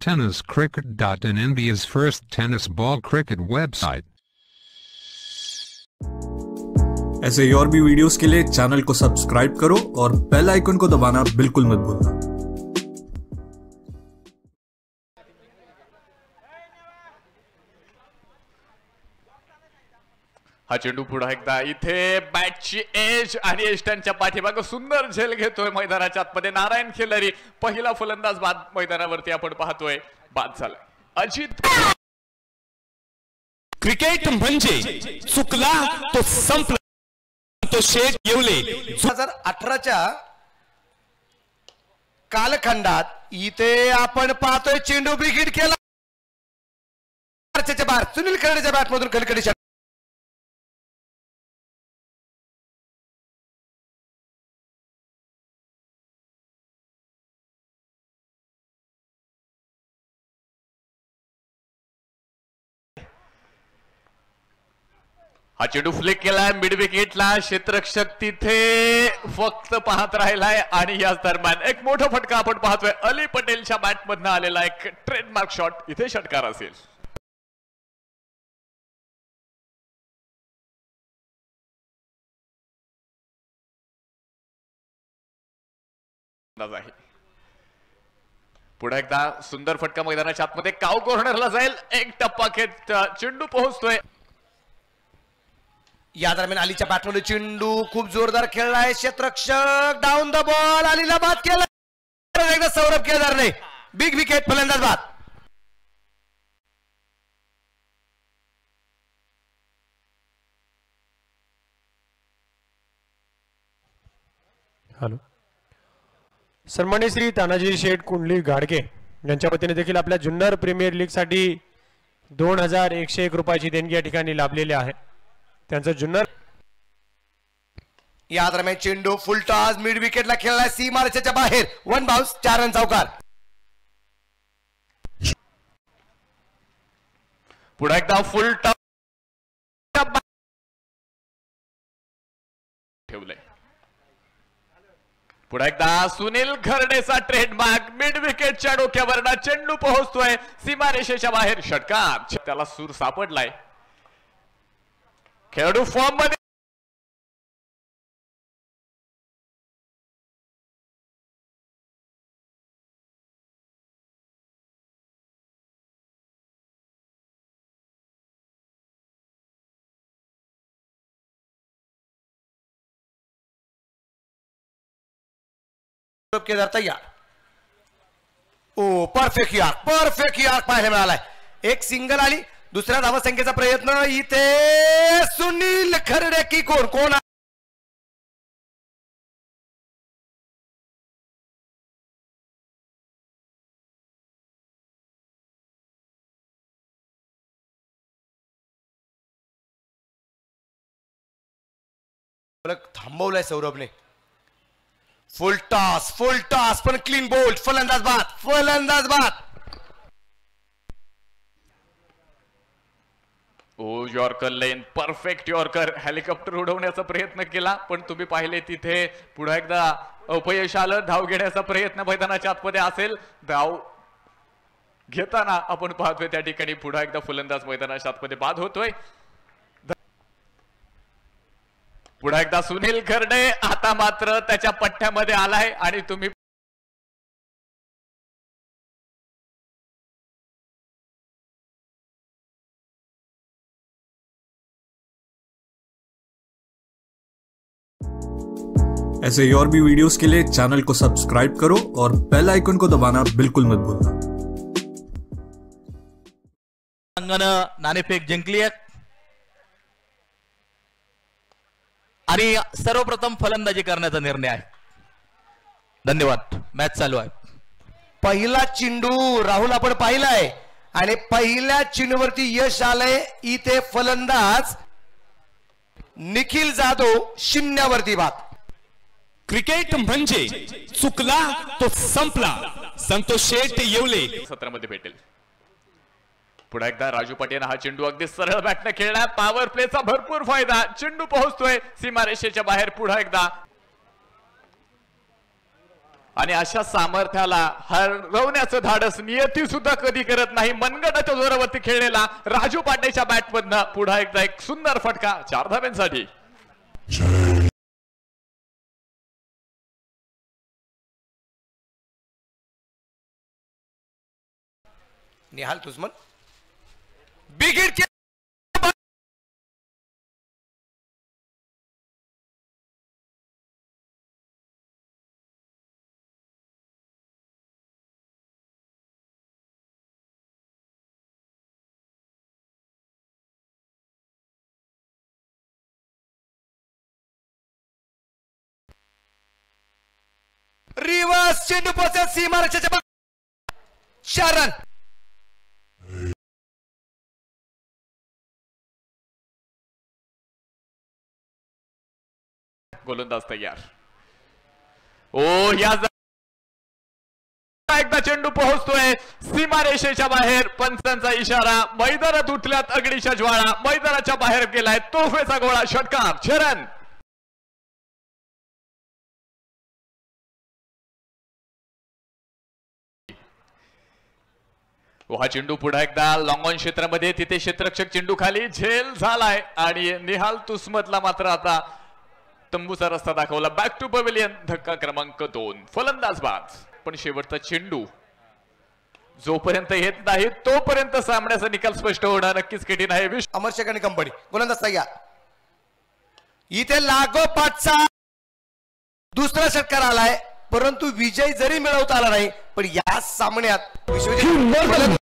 tenniscricket.in, India's first tennis ball cricket website. ऐसे और भी वीडियोस के लिए चैनल को सब्सक्राइब करो और बेल आइकन को दबाना बिल्कुल मत भूलना। हा चेंडू पुढे एकदा इथे बॅटची एज आणि एस्टनच्या पाठीमागे सुंदर झेल घेतोय मैदानाच्या आतमध्ये नारायण खेलरी, पहिला फलंदाज बाद मैदानावरती आपण पाहतोय, बाद झाला अजित। क्रिकेट म्हणजे चुकला तो संपला, तो शेठ येवले 2018च्या कालखंडात इथे आपण पाहतोय चेंडू ब्रिगेड केला बाहेर, सुनील खर्डेच्या बॅटमधून कलकडी हा चेंडू फ्लिक केलाय मिड विकेटला, क्षेत्ररक्षक तिथे फक्त पाहत राहिलाय आणि याच दरम्यान एक मोठा फटका आपण पाहतोय अली पटेलच्या बॅटमधनं आलेला एक ट्रेडमार्क शॉट, इथे षटकार असेल। पुढे एकदा सुंदर फटका मैदानाच्या आतमध्ये काव कॉर्नरला जाईल, एक टप्पा घेत चेंडू पोहोचतोय। या दरम्यान अलीच्या बॅटमध्ये चेंडू खूप जोरदार खेळलाय, क्षेत्ररक्षक डाऊन द बॉल, अलीला बाद केला, एकदा सौरभ केदारने बिग विकेट, फलंदाज बाद। हॅलो, सन्माननीय श्री तानाजी शेठ कुंडली गाडगे यांच्या वतीने देखील आपल्या जुन्नर प्रीमियर लीग साठी 2101 रुपयाची देणगी या ठिकाणी लाभलेली आहे। त्यांचं जुन्नर या दरम्यान चेंडू फुल टॉस मिड विकेटला खेळलाय, सीमारेषेच्या बाहेर, वन बाउन्स, 4 रन चौकार। पुढे एकदा फुल टॉस ठेवलंय, पुढे एकदा सुनील खर्डेचा ट्रेडमार्क, मिड विकेटच्या डोक्यावरना चेंडू पोहोचतोय सीमारेषेच्या बाहेर, षटकार, त्याला सूर सापडलाय, खेळाडू फॉर्म मध्ये केदार तयार, ओ परफेक्ट यार, परफेक्ट यार पाहायला मिळालाय, एक सिंगल आली, दुसऱ्या धावसंख्येचा प्रयत्न, इथे सुनील खर्डे की कोण थांबवलाय सौरभने, फुल टॉस पण क्लीन बोल्ड, फलंदाज बाद, फलंदाज बाद। ओ yorker length, perfect yorker, helicopter उडवण्याचा प्रयत्न केला पण तुम्ही पाहिले तिथे पुढे एकदा अपयश आलं, धाव घेण्याचा प्रयत्न मैदानाच्या आतमध्ये असेल, धाव घेताना आपण पाहतोय त्या ठिकाणी पुढे एकदा फलंदाज मैदानाच्या आतमध्ये बाद होतोय। पुढे एकदा सुनील खर्डे आता मात्र त्याच्या पट्ट्यामध्ये आलाय आणि तुम्ही ऐसे और भी वीडियोस के लिए चैनल को सब्सक्राइब करो और बेल आइकन को दबाना बिल्कुल मत भूलना। नाणेफेक जिंकली आहे आणि सर्वप्रथम फलंदाजी करण्याचा निर्णय आहे। धन्यवाद, मॅच चालू आहे। पहिला चेंडू राहुल आपण पाहिलाय आणि पहिल्या चेंडूवरती यश आलंय, इथे फलंदाज निखिल जाधव शून्यावरती बाद। क्रिकेट म्हणजे चुकला तो संपला, संतोष शेठ येवले सत्रामध्ये भेटेल। पुढे एकदा राजू पाटील हा चेंडू अगदी सरळ बॅटने खेळला, पॉवर प्लेचा भरपूर फायदा, चेंडू पोहोचतोय सीमारेषेच्या बाहेर, पुढे एकदा आणि अशा सामर्थ्याला हरवण्याचं धाडस नियती सुद्धा कधी करत नाही. मनगटाच्या जोरावरती खेळलेला राजू पांडेच्या बॅटमधनं पुन्हा एकदा एक सुंदर फटका 4 धाब्यांसाठी. निहाल तुझमन बिग हिट रिवर्स चेंडू पोहोचत सीमारेषेच्या 4 रन. गोलंदाज तयार. ओ या एकदा चेंडू पोहोचतोय सीमारेषेच्या बाहेर. पंचांचा इशारा. मैदानात उठल्यात अग्नीच्या ज्वाळा. मैदानाच्या बाहेर गेलाय तोफेचा गोळा. षटकार 6 रन. हा चेंडू पुन्हा एकदा लॉंग ऑन क्षेत्रामध्ये. तिथे क्षेत्ररक्षक चेंडू खाली झेल झालाय आणि निहाल तुस्मतला मात्र आता तंबूचा रस्ता दाखवला. Back to pavilion. धक्का क्रमांक 2. फलंदाज बाद. पण शेवटचा चेंडू जोपर्यंत येत नाही तोपर्यंत सामन्याचा निकाल स्पष्ट होणार नक्कीच कठीण आहे. अमर शेख आणि कंपनी गोलंदाज तयार. इथे लागोपाठचा दुसरा षटकार आलाय परंतु विजय जरी मिळवता आला नाही पण या सामन्यात विश्वजित